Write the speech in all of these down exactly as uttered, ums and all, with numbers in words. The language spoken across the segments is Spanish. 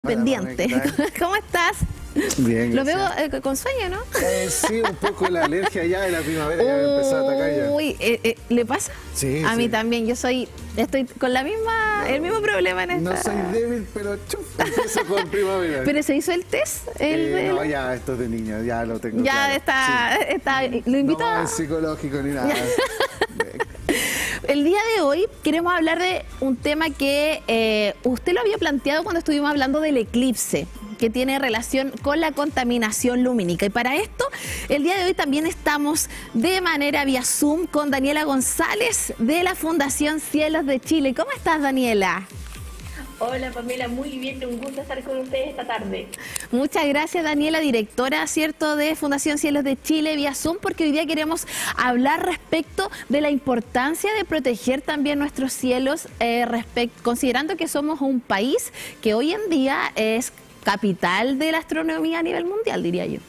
Hola, Pendiente. Mami, ¿Cómo estás? bien, Lo veo gracias. eh, con sueño, ¿no? Eh, sí, un poco la alergia ya de la primavera ya me empezó a atacar ya. Uy, eh, eh, ¿le pasa? Sí, A sí. mí también, yo soy, estoy con la misma, el mismo problema en esta. No soy débil, pero chuf, empiezo con primavera. Pero se hizo el test, el, Eh, el- no, ya esto es de niño, ya lo tengo ya claro. está, Sí. está, lo invito No a... es psicológico ni nada. El día de hoy queremos hablar de un tema que eh, usted lo había planteado cuando estuvimos hablando del eclipse, que tiene relación con la contaminación lumínica. Y para esto, el día de hoy también estamos de manera vía Zoom con Daniela González de la Fundación Cielos de Chile. ¿Cómo estás, Daniela? Hola Pamela, muy bien, un gusto estar con ustedes esta tarde. Muchas gracias, Daniela, directora, ¿cierto?, de Fundación Cielos de Chile vía Zoom, porque hoy día queremos hablar respecto de la importancia de proteger también nuestros cielos, eh, respect- considerando que somos un país que hoy en día es capital de la astronomía a nivel mundial, diría yo.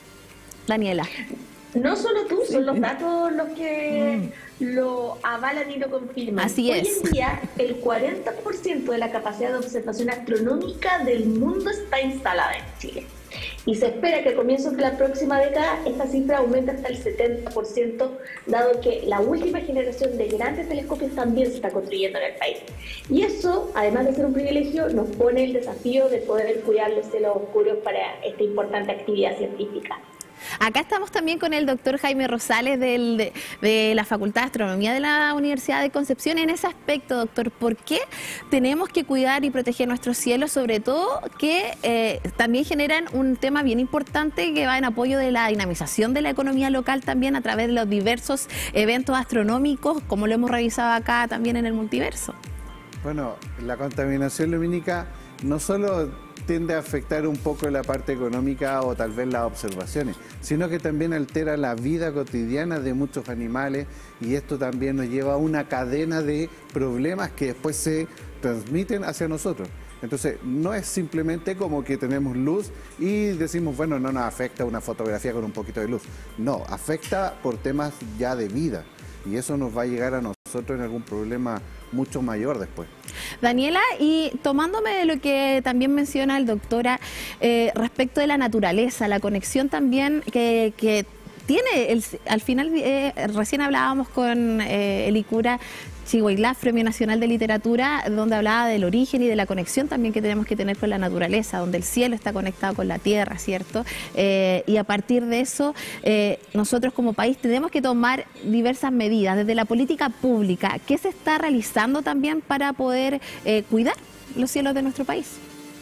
Daniela. No solo tú, son los datos los que lo avalan y lo confirman. Así Hoy es. en día, el cuarenta por ciento de la capacidad de observación astronómica del mundo está instalada en Chile. Y se espera que a comienzos de la próxima década esta cifra aumente hasta el setenta por ciento, dado que la última generación de grandes telescopios también se está construyendo en el país. Y eso, además de ser un privilegio, nos pone el desafío de poder cuidar los cielos oscuros para esta importante actividad científica. Acá estamos también con el doctor Jaime Rosales del, de, de la Facultad de Astronomía de la Universidad de Concepción. En ese aspecto, doctor, ¿por qué tenemos que cuidar y proteger nuestros cielos? Sobre todo que eh, también generan un tema bien importante que va en apoyo de la dinamización de la economía local también a través de los diversos eventos astronómicos, como lo hemos revisado acá también en el multiverso. Bueno, la contaminación lumínica no solo tiende a afectar un poco la parte económica o tal vez las observaciones, sino que también altera la vida cotidiana de muchos animales, y esto también nos lleva a una cadena de problemas que después se transmiten hacia nosotros. Entonces, no es simplemente como que tenemos luz y decimos, bueno, no nos afecta una fotografía con un poquito de luz. No, afecta por temas ya de vida, y eso nos va a llegar a nosotros en algún problema mucho mayor después. Daniela, y tomándome de lo que también menciona el doctora eh, respecto de la naturaleza, la conexión también que, que tiene, el, al final eh, recién hablábamos con eh, el Icura Chihuaylaf, Premio Nacional de Literatura, donde hablaba del origen y de la conexión también que tenemos que tener con la naturaleza, donde el cielo está conectado con la tierra, ¿cierto? Eh, y a partir de eso, eh, nosotros como país tenemos que tomar diversas medidas, desde la política pública. ¿Qué se está realizando también para poder eh, cuidar los cielos de nuestro país?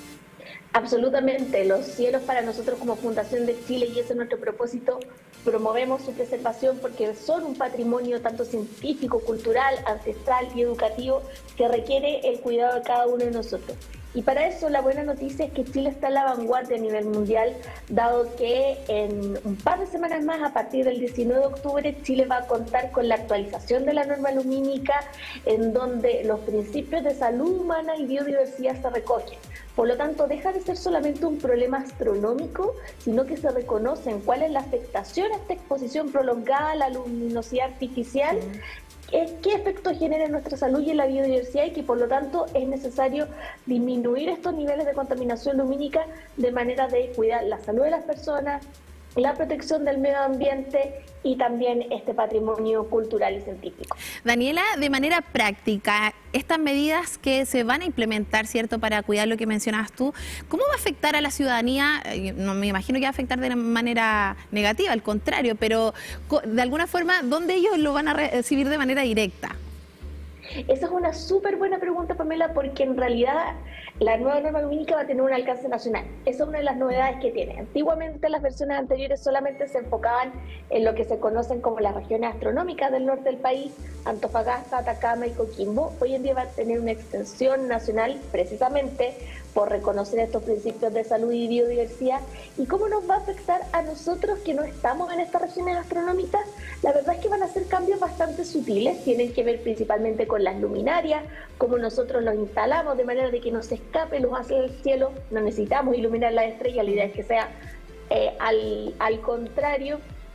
Absolutamente, los cielos para nosotros como Fundación de Chile, y ese es nuestro propósito, promovemos su preservación porque son un patrimonio tanto científico, cultural, ancestral y educativo que requiere el cuidado de cada uno de nosotros. Y para eso la buena noticia es que Chile está en la vanguardia a nivel mundial, dado que en un par de semanas más, a partir del diecinueve de octubre, Chile va a contar con la actualización de la norma lumínica, en donde los principios de salud humana y biodiversidad se recogen. Por lo tanto, deja de ser solamente un problema astronómico, sino que se reconocen cuál es la afectación a esta exposición prolongada a la luminosidad artificial, qué efectos genera en nuestra salud y en la biodiversidad, y que por lo tanto es necesario disminuir estos niveles de contaminación lumínica de manera de cuidar la salud de las personas, la protección del medio ambiente y también este patrimonio cultural y científico. Daniela, de manera práctica, estas medidas que se van a implementar, ¿cierto?, para cuidar lo que mencionabas tú, ¿cómo va a afectar a la ciudadanía? No me imagino que va a afectar de manera negativa, al contrario, pero de alguna forma, ¿dónde ellos lo van a recibir de manera directa? Esa es una súper buena pregunta, Pamela, porque en realidad la nueva norma lumínica va a tener un alcance nacional. Esa es una de las novedades que tiene. Antiguamente las versiones anteriores solamente se enfocaban en lo que se conocen como las regiones astronómicas del norte del país, Antofagasta, Atacama y Coquimbo. Hoy en día va a tener una extensión nacional precisamente por reconocer estos principios de salud y biodiversidad. ¿Y cómo nos va a afectar a nosotros que no estamos en estas regiones astronómicas? La verdad es que van a ser cambios bastante sutiles, tienen que ver principalmente con las luminarias, cómo nosotros los instalamos de manera de que no se escape luz hacia el cielo. No necesitamos iluminar las estrellas, la idea es que sea eh, al, al contrario.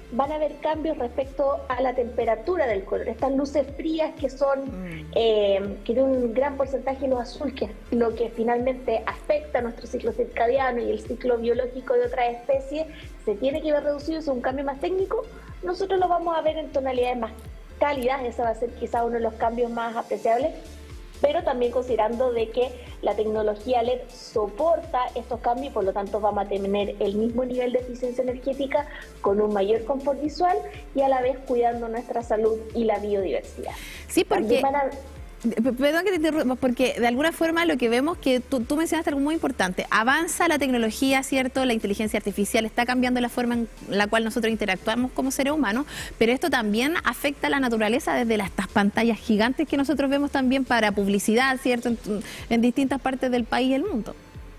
van a haber cambios respecto a la temperatura del color. Estas luces frías que son, mm. eh, que tienen un gran porcentaje de luz azul, que es lo que finalmente afecta a nuestro ciclo circadiano y el ciclo biológico de otras especies, se tiene que ver reducido, es un cambio más técnico. Nosotros lo vamos a ver en tonalidades más cálidas, ese va a ser quizá uno de los cambios más apreciables, pero también considerando de que la tecnología L E D soporta estos cambios y por lo tanto vamos a tener el mismo nivel de eficiencia energética con un mayor confort visual y a la vez cuidando nuestra salud y la biodiversidad. Sí, porque... Perdón que te interrumpa, porque de alguna forma lo que vemos que tú, tú mencionaste algo muy importante, avanza la tecnología, ¿cierto? La inteligencia artificial está cambiando la forma en la cual nosotros interactuamos como seres humanos, pero esto también afecta a la naturaleza desde las, estas pantallas gigantes que nosotros vemos también para publicidad, ¿cierto? En, en distintas partes del país y el mundo.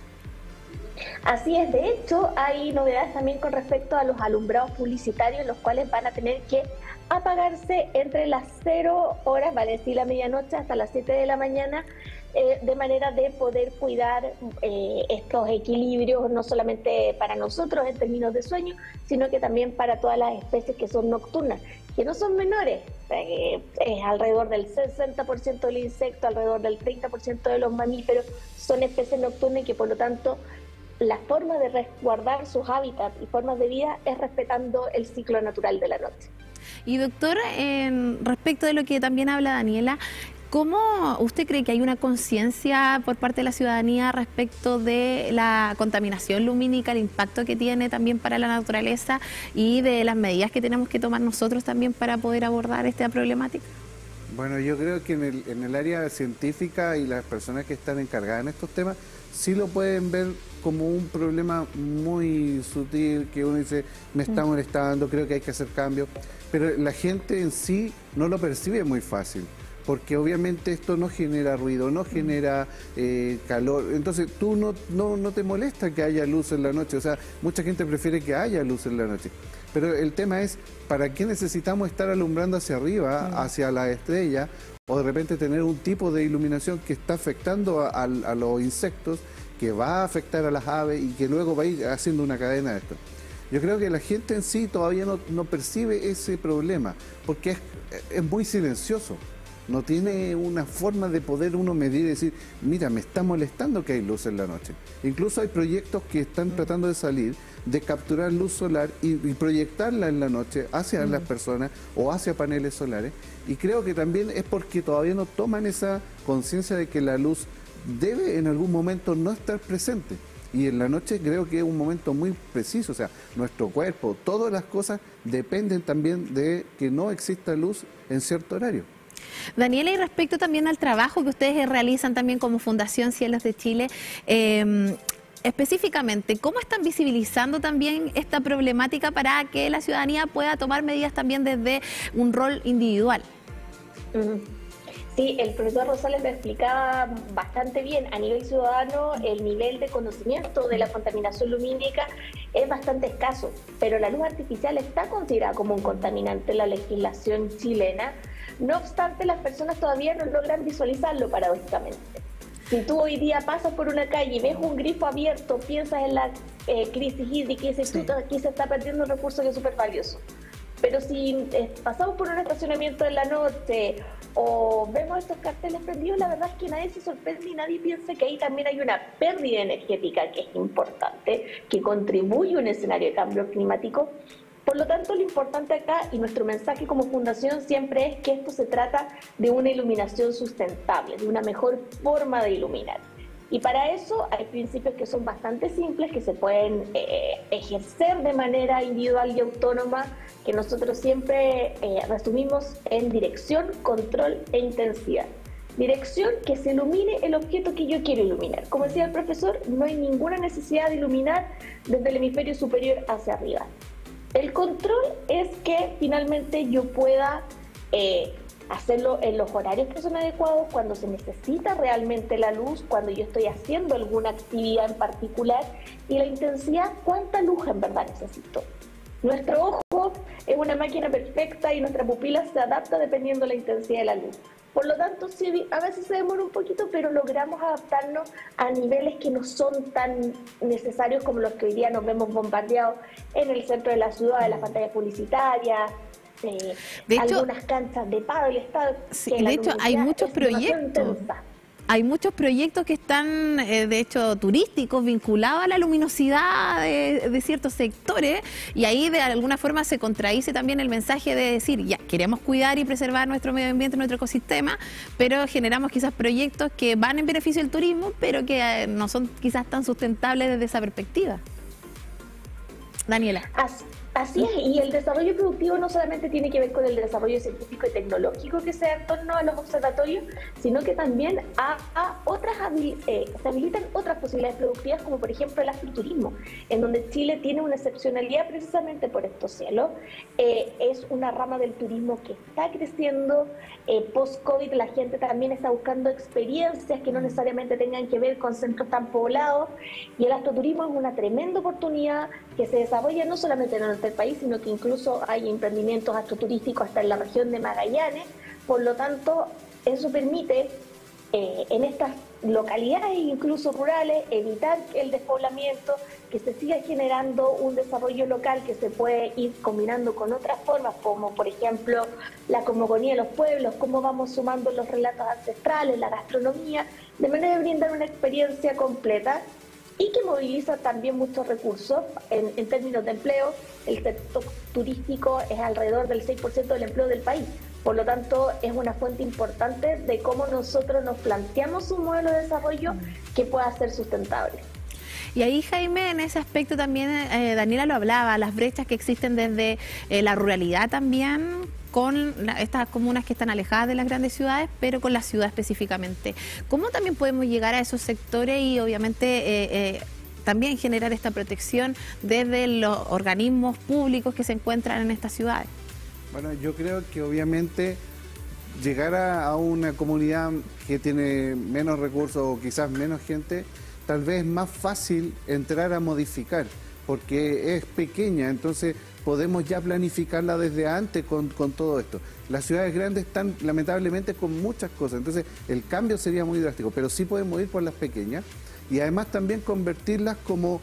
Así es, de hecho hay novedades también con respecto a los alumbrados publicitarios, los cuales van a tener que apagarse entre las cero horas, vale decir la medianoche, hasta las siete de la mañana, eh, de manera de poder cuidar eh, estos equilibrios, no solamente para nosotros en términos de sueño, sino que también para todas las especies que son nocturnas, que no son menores, eh, es alrededor del sesenta por ciento del insecto, alrededor del treinta por ciento de los mamíferos, son especies nocturnas y que por lo tanto la forma de resguardar sus hábitats y formas de vida es respetando el ciclo natural de la noche. Y doctor, eh, respecto de lo que también habla Daniela, ¿cómo usted cree que hay una conciencia por parte de la ciudadanía respecto de la contaminación lumínica, el impacto que tiene también para la naturaleza y de las medidas que tenemos que tomar nosotros también para poder abordar esta problemática? Bueno, yo creo que en el, en el área científica y las personas que están encargadas en estos temas sí lo pueden ver como un problema muy sutil, que uno dice, me está molestando, creo que hay que hacer cambios, pero la gente en sí no lo percibe muy fácil, porque obviamente esto no genera ruido, no genera eh, calor, entonces tú no, no, no te molesta que haya luz en la noche, o sea, mucha gente prefiere que haya luz en la noche, pero el tema es, ¿para qué necesitamos estar alumbrando hacia arriba, hacia la estrella, o de repente tener un tipo de iluminación que está afectando a, a, a los insectos, que va a afectar a las aves y que luego va a ir haciendo una cadena de esto? Yo creo que la gente en sí todavía no, no percibe ese problema, porque es, es muy silencioso. No tiene una forma de poder uno medir y decir, mira, me está molestando que hay luz en la noche. Incluso hay proyectos que están tratando de salir, de capturar luz solar y, y proyectarla en la noche hacia mm. las personas o hacia paneles solares. Y creo que también es porque todavía no toman esa conciencia de que la luz debe en algún momento no estar presente. Y en la noche creo que es un momento muy preciso, o sea, nuestro cuerpo, todas las cosas dependen también de que no exista luz en cierto horario. Daniela, y respecto también al trabajo que ustedes realizan también como Fundación Cielos de Chile, eh, específicamente, ¿cómo están visibilizando también esta problemática para que la ciudadanía pueda tomar medidas también desde un rol individual? Uh-huh. Sí, el profesor Rosales lo explicaba bastante bien. A nivel ciudadano, el nivel de conocimiento de la contaminación lumínica es bastante escaso, pero la luz artificial está considerada como un contaminante en la legislación chilena. No obstante, las personas todavía no logran visualizarlo, paradójicamente. Si tú hoy día pasas por una calle y ves un grifo abierto, piensas en la eh, crisis hídrica y dices, sí, aquí se está perdiendo un recurso que es súper valioso. Pero si eh, pasamos por un estacionamiento en la noche o vemos estos carteles prendidos, la verdad es que nadie se sorprende y nadie piensa que ahí también hay una pérdida energética que es importante, que contribuye a un escenario de cambio climático. Por lo tanto, lo importante acá y nuestro mensaje como fundación siempre es que esto se trata de una iluminación sustentable, de una mejor forma de iluminar. Y para eso hay principios que son bastante simples, que se pueden eh, ejercer de manera individual y autónoma, que nosotros siempre eh, resumimos en dirección, control e intensidad. Dirección, que se ilumine el objeto que yo quiero iluminar. Como decía el profesor, no hay ninguna necesidad de iluminar desde el hemisferio superior hacia arriba. El control es que finalmente yo pueda eh, hacerlo en los horarios que son adecuados, cuando se necesita realmente la luz, cuando yo estoy haciendo alguna actividad en particular, y la intensidad, cuánta luz en verdad necesito. Nuestro ojo es una máquina perfecta y nuestra pupila se adapta dependiendo de la intensidad de la luz. Por lo tanto, sí, a veces se demora un poquito, pero logramos adaptarnos a niveles que no son tan necesarios como los que hoy día nos vemos bombardeados en el centro de la ciudad, en las pantallas publicitarias, eh, de hecho, algunas canchas de pádel, está, sí, de hecho hay muchos proyectos. Hay muchos proyectos que están, eh, de hecho, turísticos, vinculados a la luminosidad de, de ciertos sectores, y ahí de alguna forma se contradice también el mensaje de decir, ya, queremos cuidar y preservar nuestro medio ambiente, nuestro ecosistema, pero generamos quizás proyectos que van en beneficio del turismo, pero que eh, no son quizás tan sustentables desde esa perspectiva. Daniela. Así, así es, y el desarrollo productivo no solamente tiene que ver con el desarrollo científico y tecnológico que se da en torno a los observatorios, sino que también a, a otras eh, se habilitan otras posibilidades productivas, como por ejemplo el astroturismo, en donde Chile tiene una excepcionalidad precisamente por estos cielos. Eh, es una rama del turismo que está creciendo. Eh, Post-COVID la gente también está buscando experiencias que no necesariamente tengan que ver con centros tan poblados, y el astroturismo es una tremenda oportunidad que se desarrolla no solamente en nuestro país, sino que incluso hay emprendimientos astroturísticos hasta en la región de Magallanes. Por lo tanto, eso permite eh, en estas localidades, incluso rurales, evitar el despoblamiento, que se siga generando un desarrollo local que se puede ir combinando con otras formas, como por ejemplo la cosmogonía de los pueblos, cómo vamos sumando los relatos ancestrales, la gastronomía, de manera de brindar una experiencia completa y que moviliza también muchos recursos en, en términos de empleo. El sector turístico es alrededor del seis por ciento del empleo del país. Por lo tanto, es una fuente importante de cómo nosotros nos planteamos un modelo de desarrollo que pueda ser sustentable. Y ahí, Jaime, en ese aspecto también, eh, Daniela lo hablaba, las brechas que existen desde eh, la ruralidad también, con la, estas comunas que están alejadas de las grandes ciudades, pero con la ciudad específicamente. ¿Cómo también podemos llegar a esos sectores y obviamente eh, eh, también generar esta protección desde los organismos públicos que se encuentran en estas ciudades? Bueno, yo creo que obviamente llegar a, a una comunidad que tiene menos recursos o quizás menos gente, tal vez es más fácil entrar a modificar, porque es pequeña, entonces podemos ya planificarla desde antes con, con todo esto. Las ciudades grandes están lamentablemente con muchas cosas, entonces el cambio sería muy drástico, pero sí podemos ir por las pequeñas y además también convertirlas como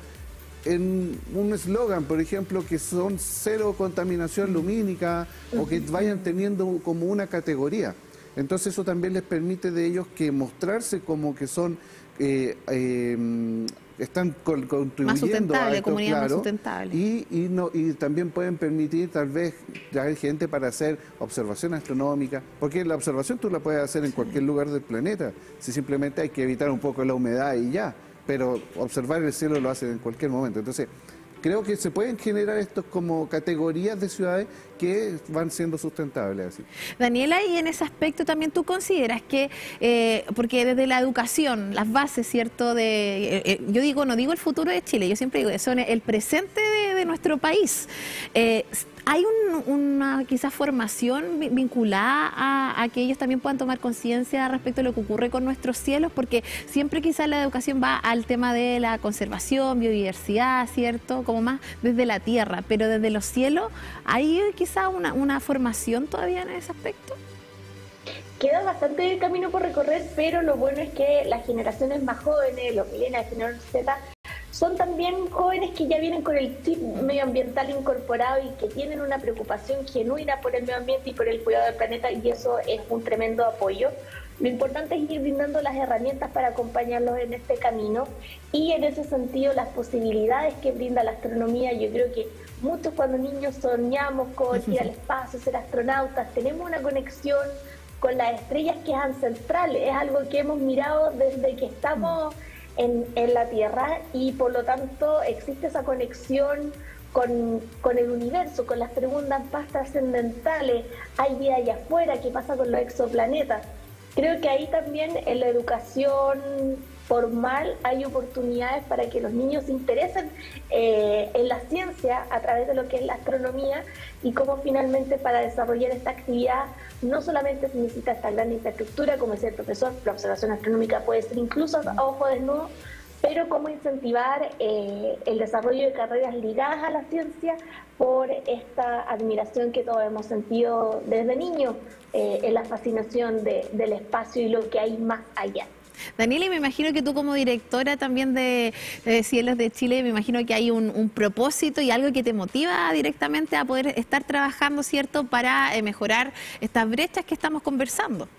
en un eslogan, por ejemplo, que son cero contaminación lumínica o que vayan teniendo como una categoría. Entonces eso también les permite de ellos que mostrarse como que son eh, eh, están con, contribuyendo más sustentable, a esto, comunidad claro, más sustentable. Y, y, no, y también pueden permitir tal vez traer gente para hacer observación astronómica, porque la observación tú la puedes hacer en cualquier lugar del planeta, si simplemente hay que evitar un poco la humedad y ya, pero observar el cielo lo hacen en cualquier momento. Entonces, creo que se pueden generar estos como categorías de ciudades que van siendo sustentables. Así. Daniela, y en ese aspecto también tú consideras que, eh, porque desde la educación, las bases, ¿cierto? De, eh, yo digo, no digo el futuro de Chile, yo siempre digo, son el presente de, de nuestro país. Eh, ¿Hay un, una quizás formación vinculada a, a que ellos también puedan tomar conciencia respecto a lo que ocurre con nuestros cielos? Porque siempre quizás la educación va al tema de la conservación, biodiversidad, ¿cierto? Como más desde la tierra, pero desde los cielos, ¿hay quizás una, una formación todavía en ese aspecto? Queda bastante camino por recorrer, pero lo bueno es que las generaciones más jóvenes, los millennials, generación Z, son también jóvenes que ya vienen con el chip medioambiental incorporado y que tienen una preocupación genuina por el medio ambiente y por el cuidado del planeta, y eso es un tremendo apoyo. Lo importante es ir brindando las herramientas para acompañarlos en este camino, y en ese sentido las posibilidades que brinda la astronomía. Yo creo que muchos cuando niños soñamos con ir al espacio, ser astronautas, tenemos una conexión con las estrellas que es ancestral, es algo que hemos mirado desde que estamos En, en la Tierra, y por lo tanto existe esa conexión con, con el universo, con las preguntas más trascendentales. ¿Hay vida allá afuera? ¿Qué pasa con los exoplanetas? Creo que ahí también en la educación formal hay oportunidades para que los niños se interesen eh, en la ciencia a través de lo que es la astronomía, y cómo finalmente para desarrollar esta actividad no solamente se necesita esta gran infraestructura, como decía el profesor, la observación astronómica puede ser incluso a ojo desnudo, pero cómo incentivar eh, el desarrollo de carreras ligadas a la ciencia por esta admiración que todos hemos sentido desde niños, eh, en la fascinación de, del espacio y lo que hay más allá. Daniela, y me imagino que tú como directora también de, de Cielos de Chile, me imagino que hay un, un propósito y algo que te motiva directamente a poder estar trabajando, ¿cierto?, para eh, mejorar estas brechas que estamos conversando.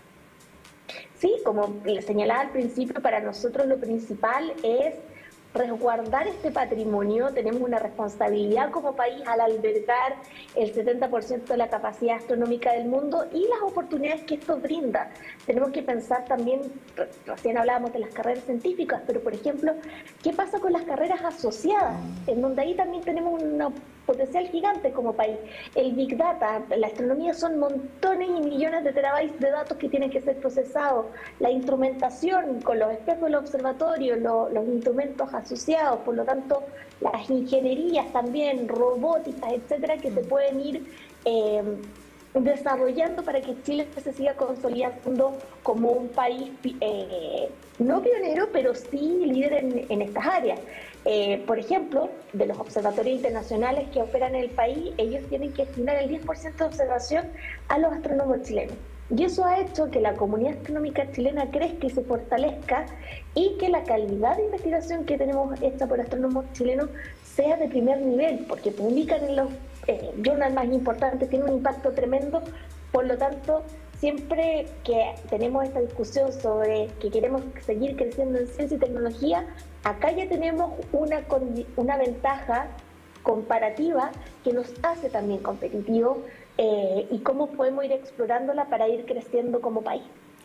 Sí, como le señalaba al principio, para nosotros lo principal es resguardar este patrimonio. Tenemos una responsabilidad como país al albergar el setenta por ciento de la capacidad astronómica del mundo y las oportunidades que esto brinda. Tenemos que pensar también, recién hablábamos de las carreras científicas, pero por ejemplo, ¿qué pasa con las carreras asociadas? En donde ahí también tenemos un potencial gigante como país. El Big Data, la astronomía son montones y millones de terabytes de datos que tienen que ser procesados. La instrumentación con los espejos del observatorio, lo, los instrumentos asociados, por lo tanto, las ingenierías también, robóticas, etcétera, que se pueden ir eh, desarrollando para que Chile se siga consolidando como un país eh, no pionero, pero sí líder en, en estas áreas. Eh, por ejemplo, de los observatorios internacionales que operan en el país, ellos tienen que destinar el diez por ciento de observación a los astrónomos chilenos. Y eso ha hecho que la comunidad astronómica chilena crezca y se fortalezca y que la calidad de investigación que tenemos hecha por astrónomos chilenos sea de primer nivel, porque publican en los eh, journals más importantes, tiene un impacto tremendo. Por lo tanto, siempre que tenemos esta discusión sobre que queremos seguir creciendo en ciencia y tecnología, acá ya tenemos una, una ventaja comparativa que nos hace también competitivos eh, y cómo podemos ir explorándola para ir creciendo como país.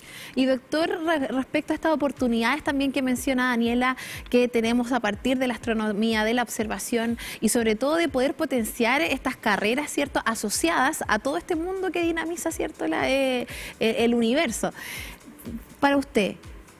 Y doctor, respecto a estas oportunidades también que menciona Daniela, que tenemos a partir de la astronomía, de la observación y sobre todo de poder potenciar estas carreras, ¿cierto?, asociadas a todo este mundo que dinamiza, ¿cierto?, la, eh, el universo. Para usted,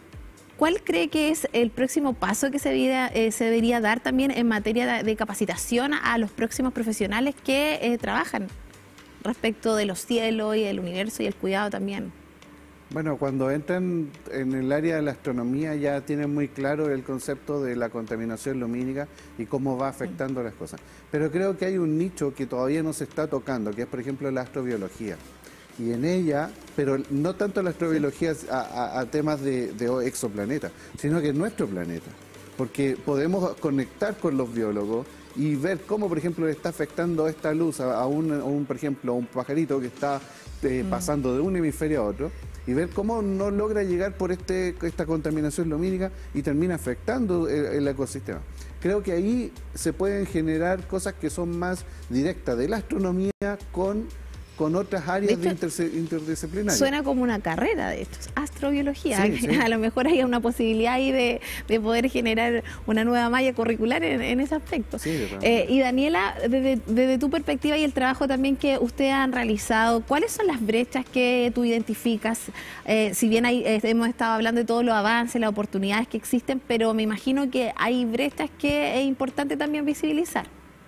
¿cuál cree que es el próximo paso que se debería, eh, se debería dar también en materia de, de capacitación a los próximos profesionales que eh, trabajan respecto de los cielos y el universo y el cuidado también? Bueno, cuando entran en el área de la astronomía ya tienen muy claro el concepto de la contaminación lumínica y cómo va afectando las cosas. Pero creo que hay un nicho que todavía no se está tocando, que es por ejemplo la astrobiología. Y en ella, pero no tanto la astrobiología a, a, a temas de, de exoplanetas, sino que en nuestro planeta. Porque podemos conectar con los biólogos y ver cómo, por ejemplo, le está afectando esta luz a un, a un por ejemplo, a un pajarito que está eh, pasando de un hemisferio a otro, y ver cómo no logra llegar por este, esta contaminación lumínica y termina afectando el, el ecosistema. Creo que ahí se pueden generar cosas que son más directas de la astronomía con... con otras áreas de, hecho, de interdisciplinarias. Suena como una carrera de esto, astrobiología. Sí, sí. A lo mejor hay una posibilidad ahí de, de poder generar una nueva malla curricular en, en ese aspecto. Sí, eh, y Daniela, desde, desde tu perspectiva y el trabajo también que ustedes han realizado, ¿cuáles son las brechas que tú identificas? Eh, si bien hay, eh, hemos estado hablando de todos los avances, las oportunidades que existen, pero me imagino que hay brechas que es importante también visibilizar.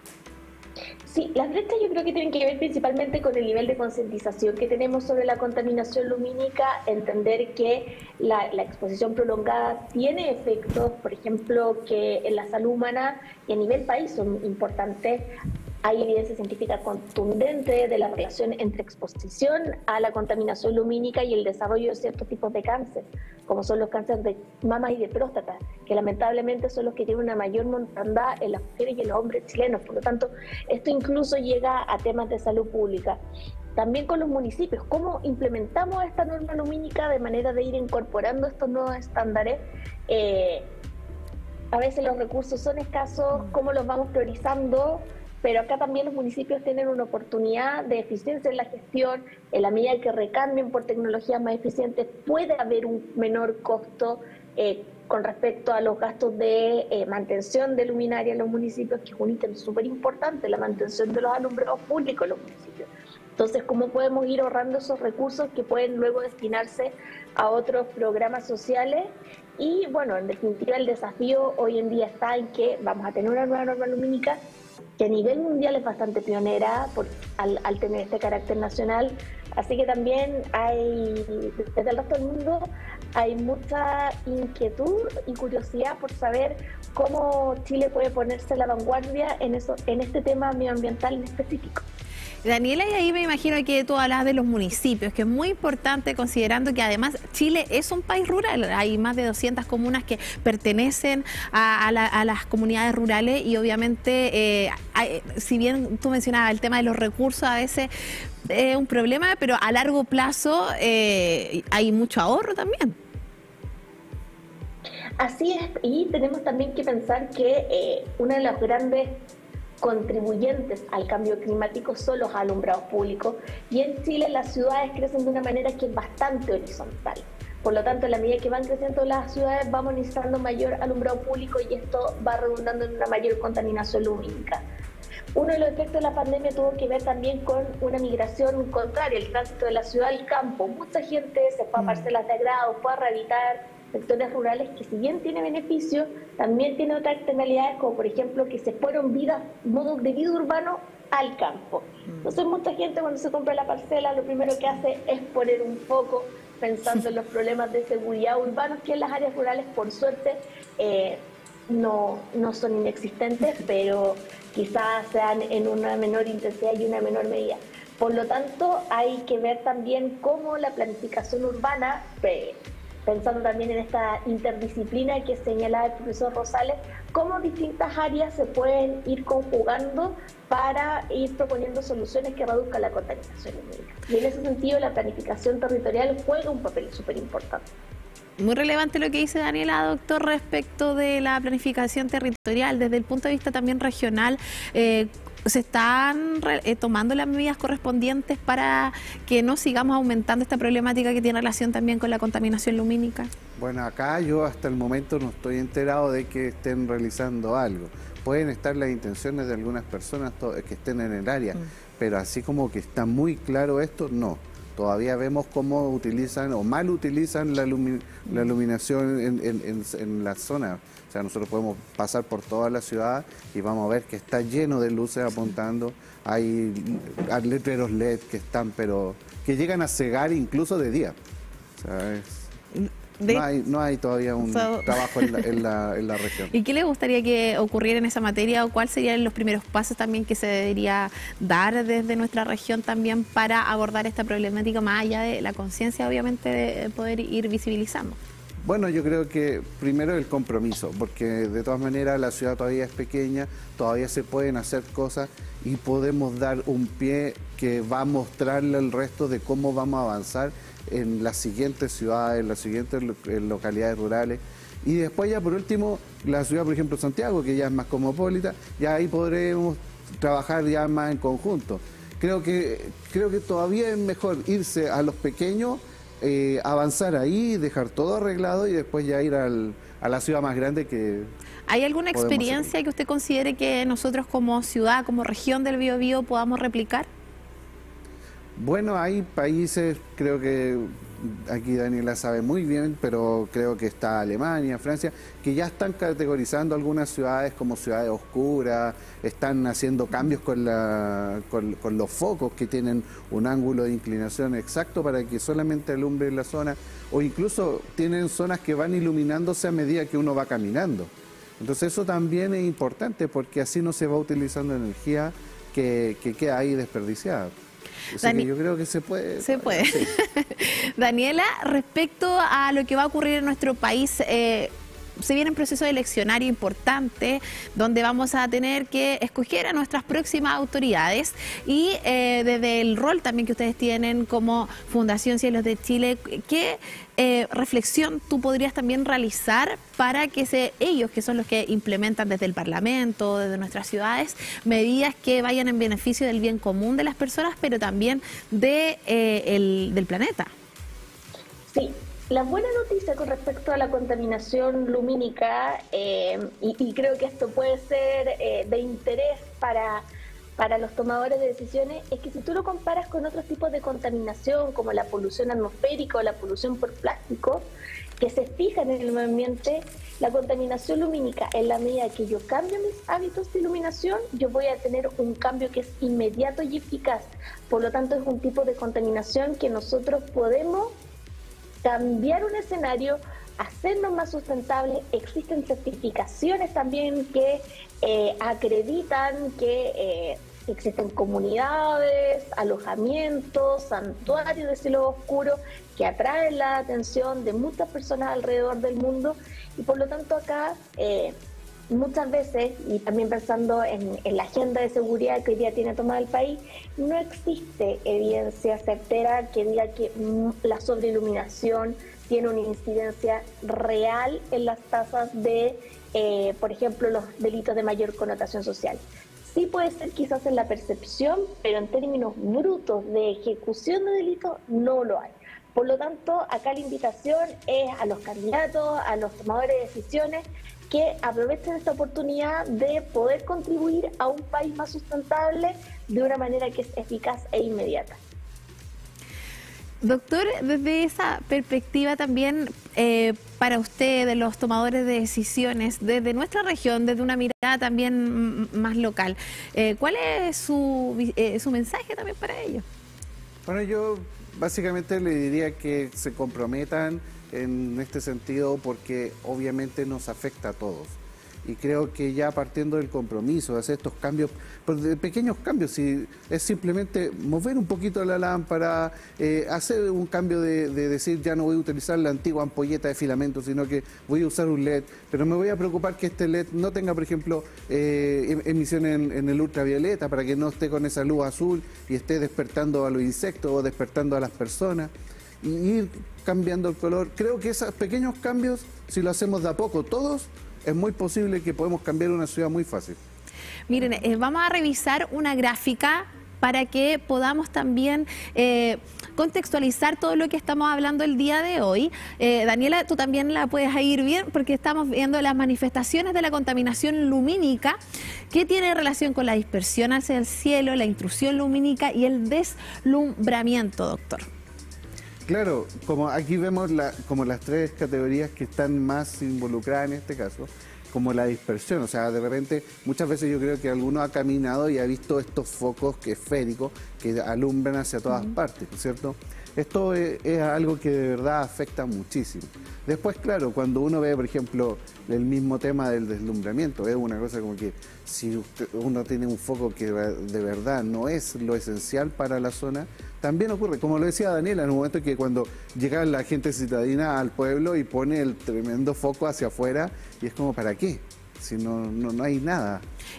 Sí, las brechas yo creo que tienen que ver principalmente con el nivel de concientización que tenemos sobre la contaminación lumínica, entender que la, la exposición prolongada tiene efectos, por ejemplo, que en la salud humana y a nivel país son importantes. Hay evidencia científica contundente de la relación entre exposición a la contaminación lumínica y el desarrollo de ciertos tipos de cáncer, como son los cánceres de mama y de próstata, que lamentablemente son los que tienen una mayor mortandad en las mujeres y en los hombres chilenos. Por lo tanto, esto incluso llega a temas de salud pública. También con los municipios, cómo implementamos esta norma lumínica de manera de ir incorporando estos nuevos estándares. Eh, a veces los recursos son escasos, cómo los vamos priorizando, pero acá también los municipios tienen una oportunidad de eficiencia en la gestión. En la medida que recambien por tecnologías más eficientes, puede haber un menor costo eh, con respecto a los gastos de eh, mantención de luminaria en los municipios, que es un ítem súper importante, la mantención de los alumbrados públicos en los municipios. Entonces, ¿cómo podemos ir ahorrando esos recursos que pueden luego destinarse a otros programas sociales? Y bueno, en definitiva, el desafío hoy en día está en que vamos a tener una nueva norma lumínica que a nivel mundial es bastante pionera por, al, al tener este carácter nacional. Así que también hay, desde el resto del mundo, hay mucha inquietud y curiosidad por saber cómo Chile puede ponerse a la vanguardia en, eso, en este tema medioambiental en específico. Daniela, y ahí me imagino que tú hablas de los municipios, que es muy importante considerando que además Chile es un país rural, hay más de doscientas comunas que pertenecen a, a, la, a las comunidades rurales y obviamente, eh, hay, si bien tú mencionabas el tema de los recursos, a veces es un problema, pero a largo plazo eh, hay mucho ahorro también. Así es, y tenemos también que pensar que eh, una de las grandes contribuyentes al cambio climático son los alumbrados públicos, y en Chile las ciudades crecen de una manera que es bastante horizontal. Por lo tanto, a la medida que van creciendo las ciudades vamos necesitando mayor alumbrado público y esto va redundando en una mayor contaminación lumínica. Uno de los efectos de la pandemia tuvo que ver también con una migración contraria, el tránsito de la ciudad al campo. Mucha gente se fue a parcelas de agrado, fue a rehabilitar sectores rurales que, si bien tiene beneficios, también tiene otras externalidades, como por ejemplo que se fueron vidas, modos de vida urbano al campo. Entonces mucha gente cuando se compra la parcela lo primero que hace es poner un foco pensando en los problemas de seguridad urbanos, que en las áreas rurales por suerte eh, no, no son inexistentes, pero quizás sean en una menor intensidad y una menor medida. Por lo tanto, hay que ver también cómo la planificación urbana, eh, pensando también en esta interdisciplina que señalaba el profesor Rosales, cómo distintas áreas se pueden ir conjugando para ir proponiendo soluciones que reduzcan la contaminación lumínica. Y en ese sentido la planificación territorial juega un papel súper importante. Muy relevante lo que dice Daniela, doctor, respecto de la planificación territorial, desde el punto de vista también regional. Eh, ¿Se están eh, tomando las medidas correspondientes para que no sigamos aumentando esta problemática que tiene relación también con la contaminación lumínica? Bueno, acá yo hasta el momento no estoy enterado de que estén realizando algo. Pueden estar las intenciones de algunas personas que estén en el área, mm. pero así como que está muy claro esto, no. Todavía vemos cómo utilizan o mal utilizan la, lumi la iluminación en, en, en, en la zona. O sea, nosotros podemos pasar por toda la ciudad y vamos a ver que está lleno de luces apuntando. Hay letreros L E D que están, pero que llegan a cegar incluso de día. O sea, es... De... No, hay, no hay todavía un so... trabajo en la, en, la, en la región. ¿Y qué le gustaría que ocurriera en esa materia o cuáles serían los primeros pasos también que se debería dar desde nuestra región también para abordar esta problemática más allá de la conciencia, obviamente, de poder ir visibilizando? Bueno, yo creo que primero el compromiso, porque de todas maneras la ciudad todavía es pequeña, todavía se pueden hacer cosas y podemos dar un pie que va a mostrarle al resto de cómo vamos a avanzar en las siguientes ciudades, en las siguientes localidades rurales. Y después ya por último, la ciudad, por ejemplo, Santiago, que ya es más cosmopolita, ya ahí podremos trabajar ya más en conjunto. Creo que, creo que todavía es mejor irse a los pequeños, eh, avanzar ahí, dejar todo arreglado y después ya ir al, a la ciudad más grande que... ¿Hay alguna experiencia hacer. que usted considere que nosotros como ciudad, como región del Biobío podamos replicar? Bueno, hay países, creo que aquí Daniela sabe muy bien, pero creo que está Alemania, Francia, que ya están categorizando algunas ciudades como ciudades oscuras, están haciendo cambios con, la, con, con los focos que tienen un ángulo de inclinación exacto para que solamente alumbre la zona, o incluso tienen zonas que van iluminándose a medida que uno va caminando. Entonces eso también es importante porque así no se va utilizando energía que, que queda ahí desperdiciada. O sea que yo creo que se puede. Se puede. Sí. Daniela, respecto a lo que va a ocurrir en nuestro país, eh, se viene un proceso eleccionario importante donde vamos a tener que escoger a nuestras próximas autoridades y eh, desde el rol también que ustedes tienen como Fundación Cielos de Chile, ¿qué eh, reflexión tú podrías también realizar para que se, ellos, que son los que implementan desde el Parlamento, desde nuestras ciudades, medidas que vayan en beneficio del bien común de las personas, pero también de, eh, el, del planeta? Sí. La buena noticia con respecto a la contaminación lumínica, eh, y, y creo que esto puede ser eh, de interés para, para los tomadores de decisiones, es que si tú lo comparas con otros tipos de contaminación, como la polución atmosférica o la polución por plástico, que se fijan en el medio ambiente, la contaminación lumínica, en la medida que yo cambio mis hábitos de iluminación, yo voy a tener un cambio que es inmediato y eficaz. Por lo tanto, es un tipo de contaminación que nosotros podemos cambiar un escenario, hacernos más sustentables. Existen certificaciones también que eh, acreditan que eh, existen comunidades, alojamientos, santuarios de cielo oscuro que atraen la atención de muchas personas alrededor del mundo, y por lo tanto acá eh, muchas veces, y también pensando en, en la agenda de seguridad que hoy día tiene tomada el país, no existe evidencia certera que diga que mm, la sobreiluminación tiene una incidencia real en las tasas de, eh, por ejemplo, los delitos de mayor connotación social. Sí puede ser quizás en la percepción, pero en términos brutos de ejecución de delitos no lo hay. Por lo tanto, acá la invitación es a los candidatos, a los tomadores de decisiones, que aprovechen esta oportunidad de poder contribuir a un país más sustentable de una manera que es eficaz e inmediata. Doctor, desde esa perspectiva también, eh, para usted, de los tomadores de decisiones, desde nuestra región, desde una mirada también más local, eh, ¿cuál es su, eh, su mensaje también para ellos? Bueno, yo básicamente le diría que se comprometan en este sentido, porque obviamente nos afecta a todos. Y creo que ya partiendo del compromiso de hacer estos cambios, pues de pequeños cambios, si es simplemente mover un poquito la lámpara, eh, hacer un cambio de, de decir ya no voy a utilizar la antigua ampolleta de filamento, sino que voy a usar un L E D, pero me voy a preocupar que este L E D no tenga, por ejemplo, eh, emisión en, en el ultravioleta, para que no esté con esa luz azul y esté despertando a los insectos o despertando a las personas, y ir cambiando el color. Creo que esos pequeños cambios, si lo hacemos de a poco todos, es muy posible que podemos cambiar una ciudad muy fácil. Miren, eh, vamos a revisar una gráfica para que podamos también eh, contextualizar todo lo que estamos hablando el día de hoy. Eh, Daniela, tú también la puedes ir bien, porque estamos viendo las manifestaciones de la contaminación lumínica, que tiene relación con la dispersión hacia el cielo, la intrusión lumínica y el deslumbramiento, doctor. Claro, como aquí vemos la, como las tres categorías que están más involucradas en este caso, como la dispersión. O sea, de repente, muchas veces yo creo que alguno ha caminado y ha visto estos focos que esféricos que alumbran hacia todas uh-huh. partes, ¿cierto? Esto es, es algo que de verdad afecta muchísimo. Después, claro, cuando uno ve, por ejemplo, el mismo tema del deslumbramiento, es una cosa como que si usted, uno tiene un foco que de verdad no es lo esencial para la zona, también ocurre, como lo decía Daniela, en un momento que cuando llega la gente citadina al pueblo y pone el tremendo foco hacia afuera, y es como, ¿para qué? Si no, no, no hay nada.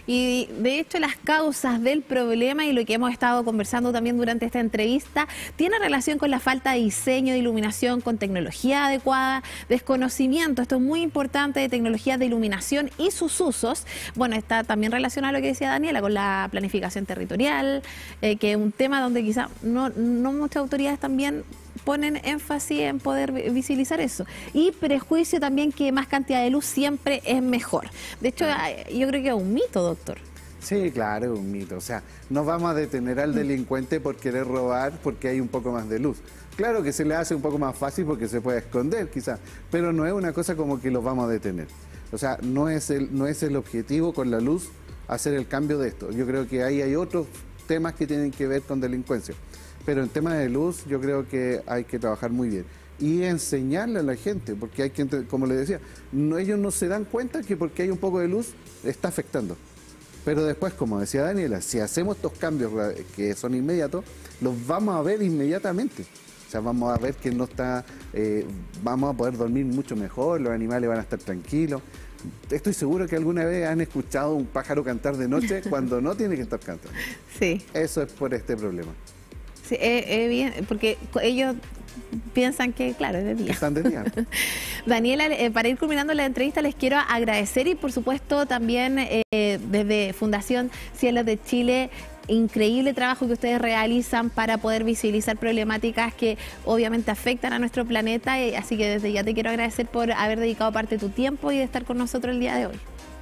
Y de hecho las causas del problema y lo que hemos estado conversando también durante esta entrevista tiene relación con la falta de diseño de iluminación, con tecnología adecuada, desconocimiento, esto es muy importante, de tecnologías de iluminación y sus usos. Bueno, está también relacionado a lo que decía Daniela, con la planificación territorial, eh, que es un tema donde quizá no, no muchas autoridades también ponen énfasis en poder visibilizar eso. Y prejuicio también, que más cantidad de luz siempre es mejor. De hecho, yo creo que es un mito, doctor. Sí, claro, es un mito. O sea, no vamos a detener al delincuente por querer robar porque hay un poco más de luz. Claro que se le hace un poco más fácil porque se puede esconder, quizás, pero no es una cosa como que los vamos a detener. O sea, no es el, no es el objetivo con la luz hacer el cambio de esto. Yo creo que ahí hay otros temas que tienen que ver con delincuencia. Pero en temas de luz yo creo que hay que trabajar muy bien y enseñarle a la gente, porque hay que, como les decía, no, ellos no se dan cuenta que porque hay un poco de luz está afectando. Pero después, como decía Daniela, si hacemos estos cambios que son inmediatos, los vamos a ver inmediatamente. O sea, vamos a ver que no está, eh, vamos a poder dormir mucho mejor, los animales van a estar tranquilos. Estoy seguro que alguna vez han escuchado un pájaro cantar de noche cuando no tiene que estar cantando. Sí. Eso es por este problema. Sí, es, es bien, porque ellos piensan que, claro, es de día. Están de día. Daniela, eh, para ir culminando la entrevista, les quiero agradecer y, por supuesto, también eh, desde Fundación Cielos de Chile, increíble trabajo que ustedes realizan para poder visibilizar problemáticas que obviamente afectan a nuestro planeta. Eh, así que desde ya te quiero agradecer por haber dedicado parte de tu tiempo y de estar con nosotros el día de hoy.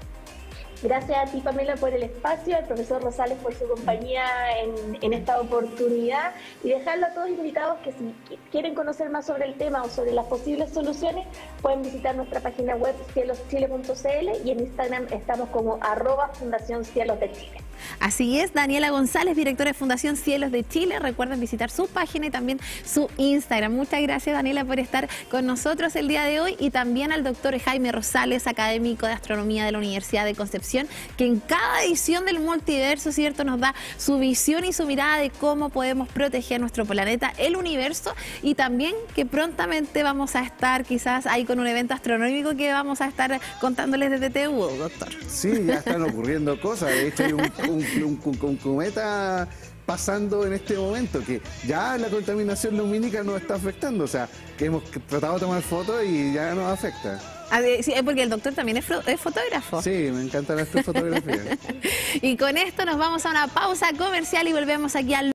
Gracias a ti, Pamela, por el espacio, al profesor Rosales por su compañía en, en esta oportunidad, y dejarlo a todos invitados que si quieren conocer más sobre el tema o sobre las posibles soluciones, pueden visitar nuestra página web cielos chile punto c l, y en Instagram estamos como arroba Fundación Cielos de Chile. Así es, Daniela González, directora de Fundación Cielos de Chile. Recuerden visitar su página y también su Instagram. Muchas gracias, Daniela, por estar con nosotros el día de hoy, y también al doctor Jaime Rosales, académico de Astronomía de la Universidad de Concepción, que en cada edición del Multiverso, ¿cierto?, nos da su visión y su mirada de cómo podemos proteger nuestro planeta, el universo, y también que prontamente vamos a estar quizás ahí con un evento astronómico que vamos a estar contándoles desde T U, doctor. Sí, ya están ocurriendo cosas. De hecho, hay un, un, un, un, un cometa pasando en este momento que ya la contaminación lumínica nos está afectando. O sea, que hemos tratado de tomar fotos y ya nos afecta. Ah, sí, porque el doctor también es, es fotógrafo. Sí, me encanta la astrofotografía. Y con esto nos vamos a una pausa comercial y volvemos aquí al